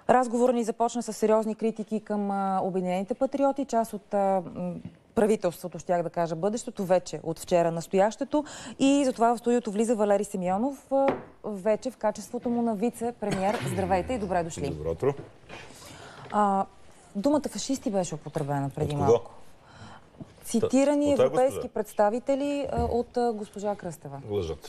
Разговорът ни започна с сериозни критики към Обединените патриоти. Част от правителството, щях да кажа бъдещето, вече от вчера настоящето. И затова в студиото влиза Валери Симеонов, вече в качеството му на вице-премиер. Здравейте и добре дошли. Добро утро. Думата фашисти беше употребена преди малко. Цитирани европейски представители от госпожа Кръстева. Лъжат.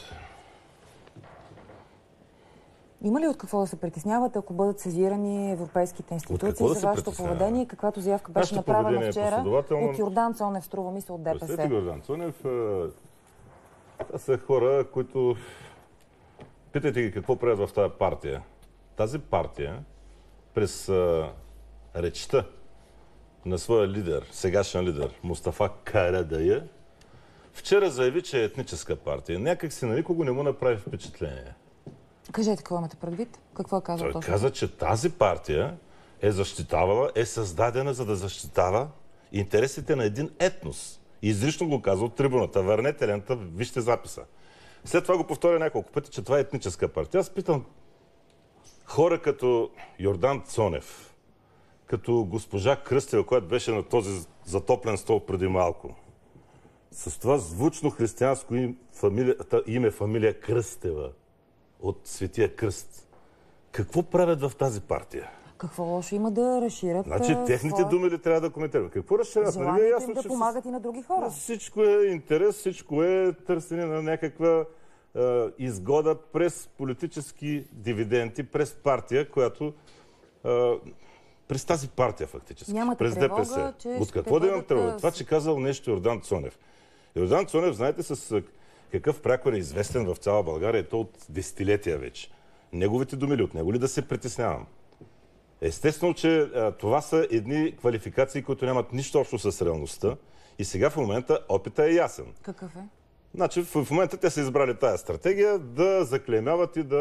Има ли от какво да се притеснявате, ако бъдат сезирани европейските институции за вашето поведение, каквато заявка беше направена вчера от Йордан Цонев, струва ми се, от ДПС? Представете, Йордан Цонев, това са хора, които... Питайте ги какво правят в тази партия. Тази партия през речта на своя лидер, сегашен лидер, Мустафа Карадайъ, вчера заяви, че е етническа партия. Някак си на никого не му направи впечатление. Кажете, какво имате предвид? Какво е казал точно? Той каза, че тази партия е защитавала, е създадена, за да защитава интересите на един етнос. И изрично го каза от трибуната. Върнете лента, вижте записа. След това го повторя няколко пъти, че това е етническа партия. Аз питам хора като Йордан Цонев, като госпожа Кръстева, която беше на този затоплен стол преди малко, с това звучно християнско име, фамилия Кръстева, от Светия Кръст. Какво правят в тази партия? Какво лошо има да разширят? Значи техните думи ли трябва да коментираме? Какво разширят? Желанието им да помагат и на други хора. Всичко е интерес, всичко е търсене на някаква изгода през политически дивиденти, през партия, която през тази партия фактически. Нямате през тревога, ДПС. че от какво да имам тревога? Това, че казал нещо Йордан Цонев. Йордан Цонев, знаете с какъв прякор е известен в цяла България, и то от десетилетия вече. Неговите думи ли от него ли да се притеснявам? Естествено, че това са едни квалификации, които нямат нищо общо с реалността. И сега в момента опита е ясен. Какъв е? Значи в момента те са избрали тая стратегия да заклеймяват и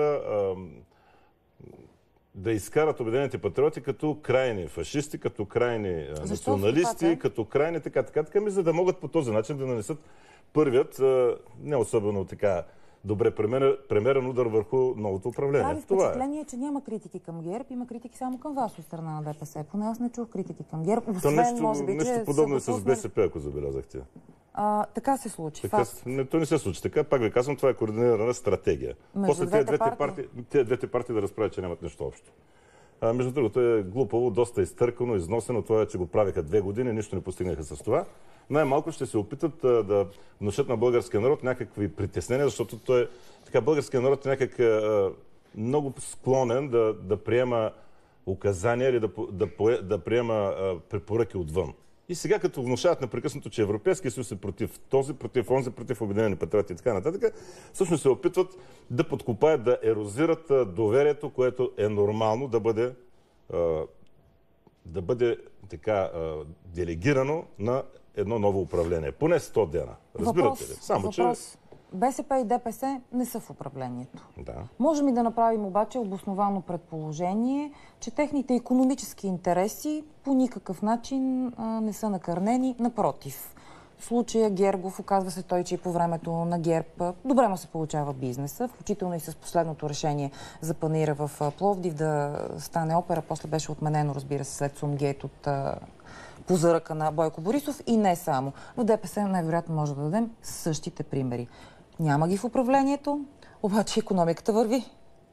да изкарат Обединените патриоти като крайни фашисти, като крайни националисти, като крайни така, за да могат по този начин да нанесат първият, не особено така добре премерен удар върху новото управление. Прави впечатление, че няма критики към ГЕРБ, има критики само към вас от страна на ДПС. Поне аз не чух критики към ГЕРБ. Нещо подобно и с БСП, ако забелязахте. Така се случи. То не се случи така. Пак ви казвам, това е координирана стратегия. После тези двете партии да разправят, че нямат нищо общо. Между другото е глупаво, доста изтъркано, износено. Това е, че го правиха 2 години, нищо не постигнаха с това. Най-малко ще се опитат да внушат на българския народ някакви притеснения, защото българския народ е някак много склонен да приема указания или да приема препоръки отвън. И сега, като внушават непрекъснато, че Европейския съюз е против този, против онзи, против Обединени патриоти и така нататък, всъщност се опитват да подкопаят, да ерозират доверието, което е нормално да бъде така делегирано на едно ново управление. Поне 100 дена. Разбирате ли? Въпрос. БСП и ДПС не са в управлението. Да. Можем и да направим обаче обосновано предположение, че техните икономически интереси по никакъв начин не са накърнени. Напротив, в случая Гергов, оказва се той, че и по времето на ГЕРБ добре му се получава бизнеса, включително и с последното решение за панаира в Пловдив да стане опера. После беше отменено, разбира се, след Сумгейт от по заръка на Бойко Борисов и не само. В ДПС най-вероятно може да дадем същите примери. Няма ги в управлението, обаче икономиката върви.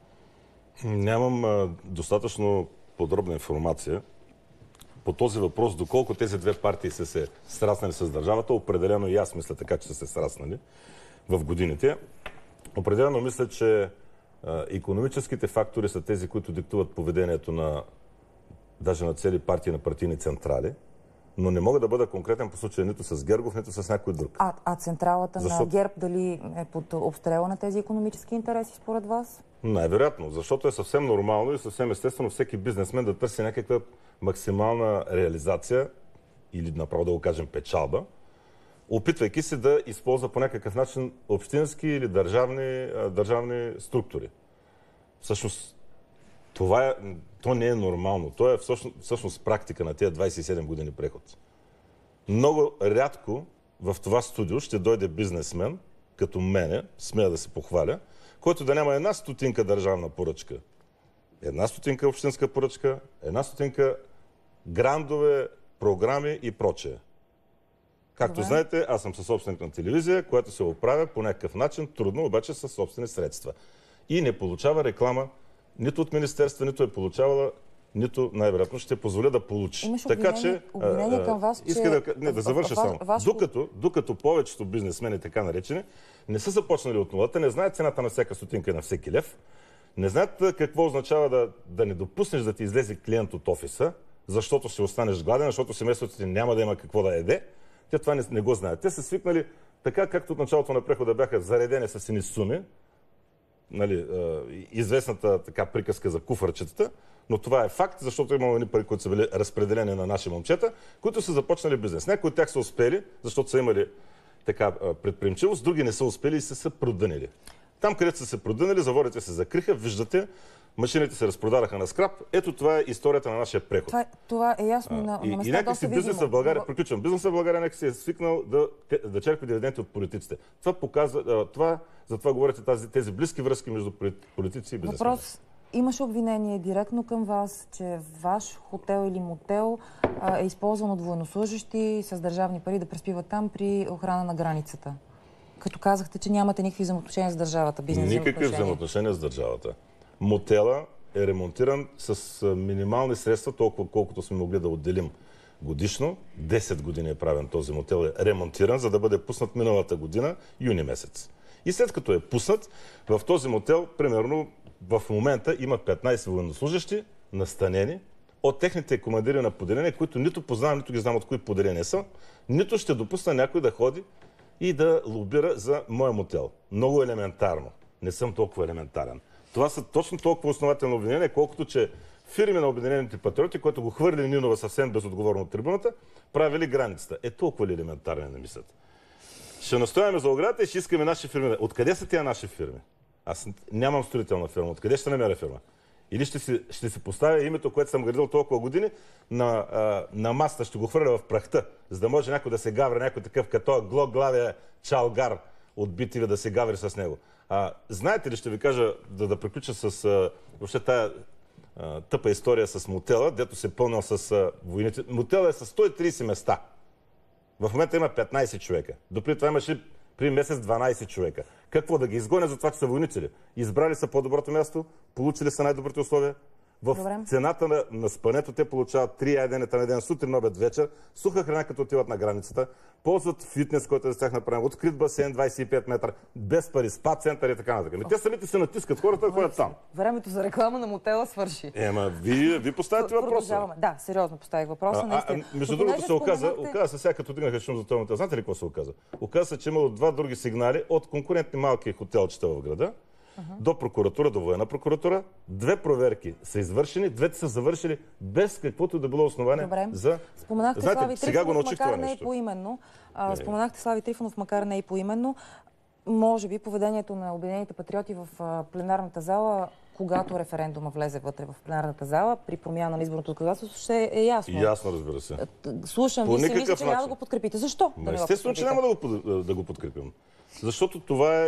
Нямам достатъчно подробна информация по този въпрос, доколко тези две партии са се сраснали с държавата. Определено и аз мисля така, че са се сраснали в годините. Определено мисля, че икономическите фактори са тези, които диктуват поведението даже на цели партии, на партийни централи. Но не мога да бъда конкретен по случая нито с Гергов, нито с някой друг. А централата на ГЕРБ дали е под обстрела на тези икономически интереси според вас? Най-вероятно, защото е съвсем нормално и съвсем естествено всеки бизнесмен да търси някаква максимална реализация или направо да го кажем печалба, опитвайки се да използва по някакъв начин общински или държавни структури. Всъщност, то не е нормално. То е всъщност практика на тези 27 години преход. Много рядко в това студио ще дойде бизнесмен, като мене, смея да се похваля, който да няма една стотинка държавна поръчка 1 стотинка общинска поръчка, 1 стотинка грандове, програми и прочее. Както знаете, аз съм със собственик на телевизия, която се оправя по някакъв начин, трудно, обаче със собствени средства. И не получава реклама нито от министерства, нито е получавала, нито най-вероятно ще позволя да получи. Имаш обвинение към вас, че... Иска да завърша само. Докато повечето бизнесмени, така наречени, не са започнали от нулата, не знаят цената на всяка стотинка и на всеки лев, не знаят какво означава да не допуснеш да ти излезе клиент от офиса, защото ще останеш гладен, защото семейството ти няма да има какво да яде. Те това не го знаят. Те са свикнали така, както от началото на прехода бяха заредени с едни суми, нали, известната така приказка за куфарчетата, но това е факт, защото имало едни пари, които са били разпределени на наши момчета, които са започнали бизнес. Някои от тях са успели, защото са имали така предприемчивост, други не са успели и са продънили. Там, където са се продънили, заводите се закриха, виждате, машините се разпродадаха на скрап. Ето това е историята на нашия преход. Това е ясно на места. И някакси бизнесът в България, приключвам, бизнесът в България някакси е свикнал да черпи дивиденти от политиците. Това показва, затова говорите тези близки връзки между политици и бизнесмени. Въпрос. Имаше обвинение директно към вас, че ваш хотел или мотел е използван от военнослужащи с държавни пари да преспиват там при охрана на границата. Като казахте, че нямате никакви взаимоотношения с държавата. Никакви взаимоотношения с държавата. Мотела е ремонтиран с минимални средства, толкова колкото сме могли да отделим годишно. 10 години е правен този мотел, е ремонтиран, за да бъде пуснат миналата година, юни месец. И след като е пуснат, в този мотел, примерно, в момента има 15 военнослужащи, настанени от техните командири на поделения, които нито познавам, нито ги знам от кои поделения са, нито ще допусна някой да ходи и да лобира за моя мотел. Много елементарно. Не съм толкова елементарен. Това са точно толкова основателно обвинение, колкото че фирми на Обединените патриоти, които го хвърли Нинова съвсем безотговорно от трибуната, правили границата. Толкова ли елементарен не мислят? Ще настояваме за оградата и ще искаме наши фирми. Откъде са тия наши фирми? Аз нямам строителна фирма. Откъде ще намеря фирма? Или ще си поставя името, което съм градил толкова години, на масата, ще го хвърля в прахта, за да може някой да се гаври, някой такъв като глоглавия чалгар от BTV да се гаври с него. Знаете ли, ще ви кажа, да приключа с въобще тая тъпа история с мотела, дето се пълнил с войници. Мотела е с 130 места. В момента има 15 човека. Допреди това имаше при месец 12 човека. Какво да ги изгоня за това, че са войници ли? Избрали са по-доброто място, получили са най-добрите условия. В цената на спането те получават 3 яденета на ден, сутрин, обед, вечер, суха храна, като отиват на границата, ползват фитнес, който е за тях направен, открит басейн 25 метра, без пари, спа център и така нататък. Те самите се натискат, хората ходят там. Времето за реклама на мотела свърши. Вие поставяте въпроса. Да, сериозно поставих въпроса. Между другото се оказа се сега като дигнаха шум за този мотел. Знаете ли какво се оказа? Оказа се, че имало 2 други сигнали от конкурентни малки хотелчета в града, до прокуратура, до военна прокуратура. 2 проверки са извършени, 2 са завършили без каквото да било основание за... Споменахте Слави Трифонов, макар не и поименно. Споменахте Слави Трифонов, макар не и поименно. Може би поведението на Обединените патриоти в пленарната зала, когато референдума влезе вътре в пленарната зала, при промяна на изборното законодателство, ще е ясно. Ясно, разбира се. Слушам ви си, мисля, че няма да го подкрепите. Защо? Естествено, че няма да го подкрепим. Защото това е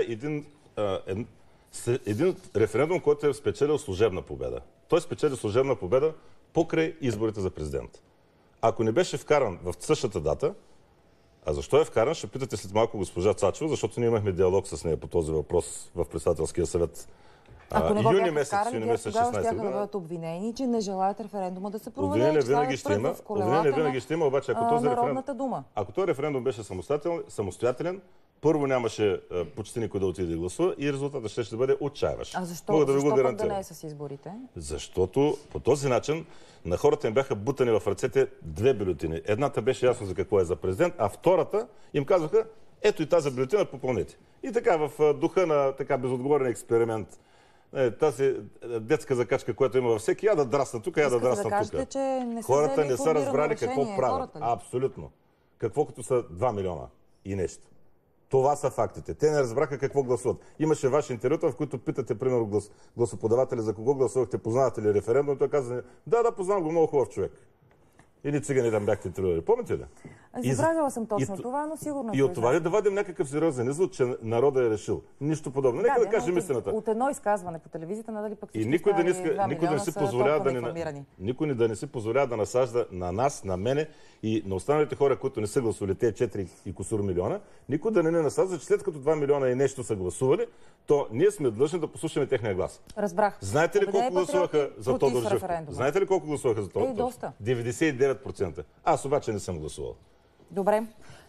един референдум, който е спечелил служебна победа. Той спечели служебна победа покрай изборите за президент. Ако не беше вкаран в същата дата, а защо е вкаран, ще питате след малко госпожа Цачева, защото ние имахме диалог с нея по този въпрос в председателския съвет. Ако не го бяха вкарали, тогава ще да бъдат обвинени, че не желаят референдума да се проведе. Обвинение винаги ще има, обаче ако този референдум беше самостоятелен, първо нямаше почти никой да отиде да гласува и резултатът ще бъде отчаяващ. А защо пък да не е с изборите? Защото по този начин на хората им бяха бутани в ръцете 2 бюлетини. Едната беше ясно за какво е за президент, а втората им казаха, ето и тази бюлетина попълнете. И така в духа на така безотговорен експеримент, тази детска закачка, която има във всеки, я да драсна тук, я да драсна тук. Хората не са разбрали какво правят. Абсолютно. Какво като са 2 милиона и нещо. Това са фактите. Те не разбраха какво гласуват. Имаше ваши интервюта, в които питате, примерно, гласоподаватели за кого гласувахте, познавате ли референдум. Той каза, да, познавам го, много хубав човек. Или цигани там бяхте трудали. Помните ли? Забравила съм точно това, но сигурно и от това ли да вадим някакъв сериозен извод, че народа е решил? Нищо подобно. Нека да кажем истината. От едно изказване по телевизията, надали пък всички никой да не си позволява да насажда на нас, на мене и на останалите хора, които не са гласували тези 4 и кусур милиона, никой да не насажда, че след като 2 милиона и нещо са гласували, то ние сме длъжни да послушаме техния глас. Разбрах. Знаете ли колко гласуваха за Тодор Живков? Знаете ли колко гласуваха за Тодор Живков? Доста. 99%. Аз обаче не съм гласувал. Добре.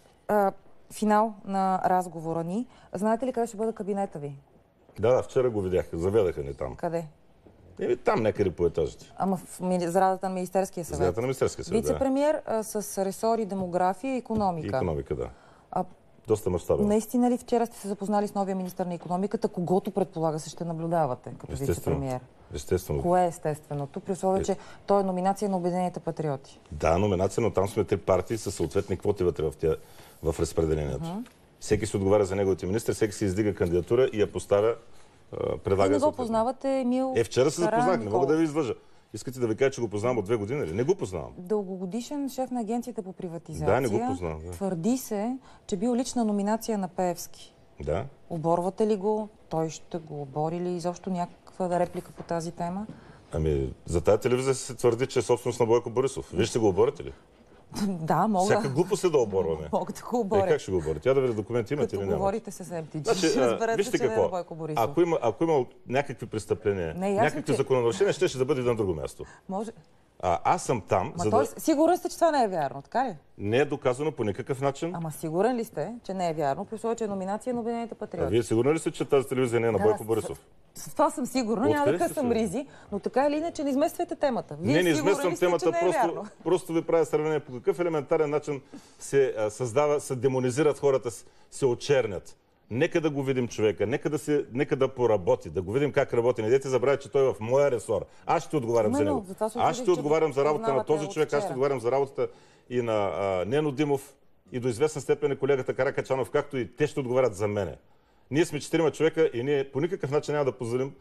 Финал на разговора ни. Знаете ли къде ще бъде кабинета ви? Да, вчера го видях. Заведаха ни там. Къде? Там някъде по етажите. Ама в сградата на Министерския съвет? Сградата на Министерския съвет, Вице-премиер с ресори демография и икономика. Икономика, да. Доста мащабен. Наистина ли вчера сте се запознали с новия министър на икономиката, когото предполага се ще наблюдавате като вице-премиер? Естествено. Кое е естественото? При условие, че той е номинация на Обединените патриоти. Да, номинация, но там сме 3 партии със съответни квоти вътре в разпределението. Всеки се отговаря за неговите министри, всеки се издига кандидатура и я поставя, предлага. Не го познавате, Емил. Вчера се запознах, не мога да ви излъжа. Искате да ви кажа, че го познавам от 2 години или? Не го познавам. Дългогодишен шеф на агенцията по приватизация. Да, не го познавам. Да. Твърди се, че бил лична номинация на Пеевски. Да. Оборвате ли го? Той ще го обори ли? Изобщо някаква реплика по тази тема? За тази телевизия се твърди, че е собственост на Бойко Борисов. Вие ще го оборите ли? Да, мога. Всяка глупост е да оборваме. Мога да го оборя. Как ще го оборите? Тя да видя документи имате или няма? Като говорите с МТГ, ще разберете, че не е Бойко Борисов. Ако има някакви престъпления, някакви закононарушения, ще да бъде на друго място. Може. Аз съм там, Сигурен сте, че това не е вярно, така ли? Не е доказано по никакъв начин. Ама сигурен ли сте, че не е вярно, при условие, че е номинация на Обединените патриоти? Вие сигурни ли сте, че тази телевизия не е на Бойко Борисов? С това съм сигурна, няма да късам ризи, но така или иначе не измествайте темата. Не измествам темата, просто ви правя сравнение по какъв елементарен начин се създава, се демонизират хората, се очернят. Нека да го видим човека, нека да поработи, да го видим как работи. Не дайте забравя, че той е в моя ресор. Аз ще отговарям за него. Аз ще отговарям за работата на този човек, аз ще отговарям за работата и на Нено Димов, и до известна степен и колегата Каракачанов, както и те ще отговарят за мене. Ние сме 4 човека и ние по никакъв начин няма да позволим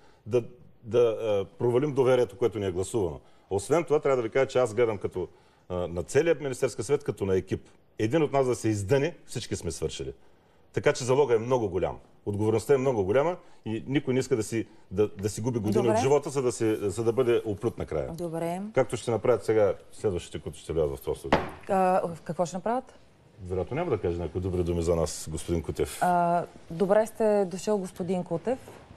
да провалим доверието, което ни е гласувано. Освен това, трябва да ви кажа, че аз гледам като на целия Министерски съвет, като на екип. Един от нас да се издъни, всички сме свършили. Така че залога е много голям. Отговорността е много голяма и никой не иска да си губи години от живота, за да бъде оплют накрая. Добре. Както ще направят сега следващите, които ще влязат в този студио. Какво ще направят? Вероятно няма да кажа някои добри думи за нас, господин Кутев. Добре сте дошъл, господин Кутев.